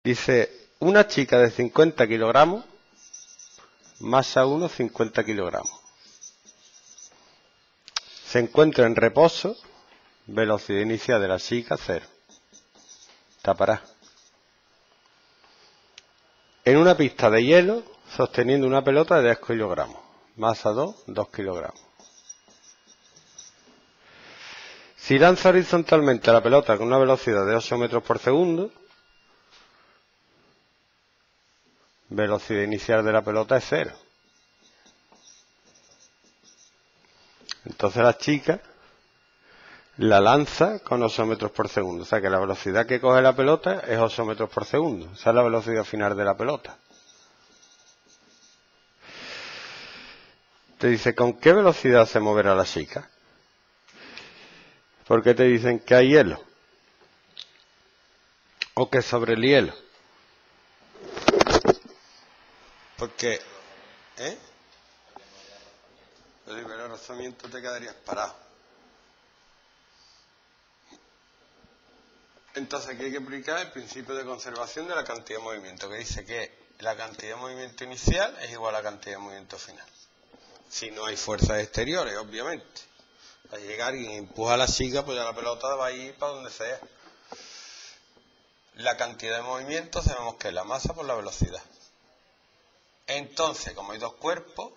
Dice, una chica de 50 kilogramos, masa 1, 50 kilogramos. Se encuentra en reposo, velocidad inicial de la chica 0. Tapará. En una pista de hielo, sosteniendo una pelota de 10 kilogramos. Masa 2, 2 kilogramos. Si lanza horizontalmente la pelota con una velocidad de 8 metros por segundo, velocidad inicial de la pelota es 0. Entonces la chica la lanza con 8 metros por segundo. O sea que la velocidad que coge la pelota es 8 metros por segundo. Esa es la velocidad final de la pelota. Te dice, ¿con qué velocidad se moverá la chica? ¿Por qué te dicen que hay hielo? O que sobre el hielo. Porque, el primer rozamiento te quedarías parado. Entonces aquí hay que aplicar el principio de conservación de la cantidad de movimiento, que dice que la cantidad de movimiento inicial es igual a la cantidad de movimiento final. Si no hay fuerzas exteriores, obviamente. Al llegar y empuja a la chica, pues ya la pelota va a ir para donde sea. La cantidad de movimiento sabemos que es la masa por la velocidad. Entonces, como hay dos cuerpos,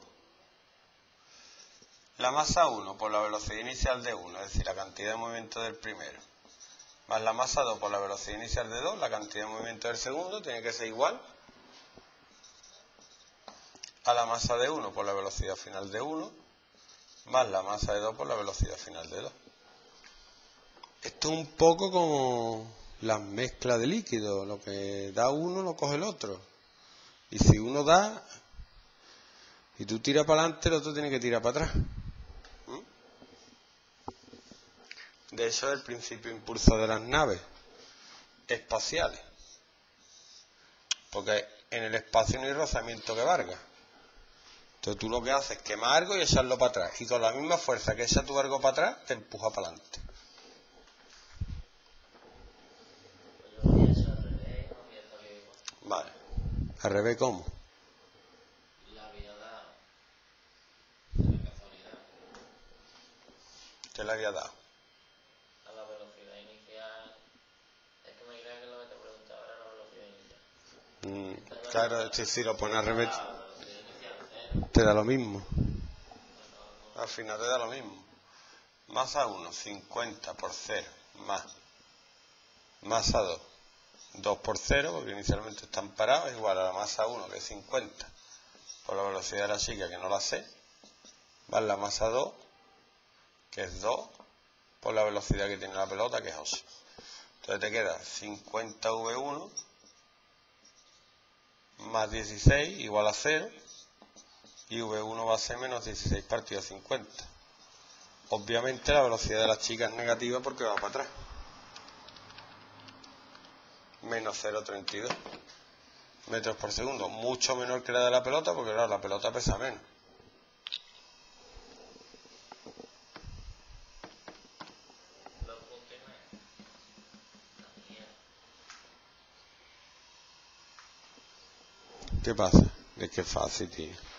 la masa 1 por la velocidad inicial de 1, es decir, la cantidad de movimiento del primero, más la masa 2 por la velocidad inicial de 2, la cantidad de movimiento del segundo, tiene que ser igual a la masa de 1 por la velocidad final de 1, más la masa de 2 por la velocidad final de 2. Esto es un poco como las mezclas de líquidos, lo que da uno lo coge el otro. Y si uno da y tú tiras para adelante, el otro tiene que tirar para atrás. De hecho, es el principio de impulso de las naves espaciales. Porque en el espacio no hay rozamiento que valga. Entonces tú lo que haces es quemar algo y echarlo para atrás. Y con la misma fuerza que echa tu algo para atrás, te empuja para adelante. Vale. ¿Al revés cómo? La había dado. Casualidad. ¿Qué le había dado? A la velocidad inicial. Es que me creía que lo que te preguntaba era la velocidad inicial. Claro, si lo pones al revés, te da lo mismo. Al final te da lo mismo. Masa 1, 50 por 0, más masa 2, 2 por 0, porque inicialmente están parados, es igual a la masa 1, que es 50, por la velocidad de la chica, que no la sé, más la masa 2, que es 2, por la velocidad que tiene la pelota, que es 8. Entonces te queda 50V1 más 16 igual a 0, y V1 va a ser menos 16 partido 50. Obviamente la velocidad de la chica es negativa porque va para atrás. Menos 0,32 metros por segundo. Mucho menor que la de la pelota porque claro, la pelota pesa menos. ¿Qué pasa? Es que es fácil, tío.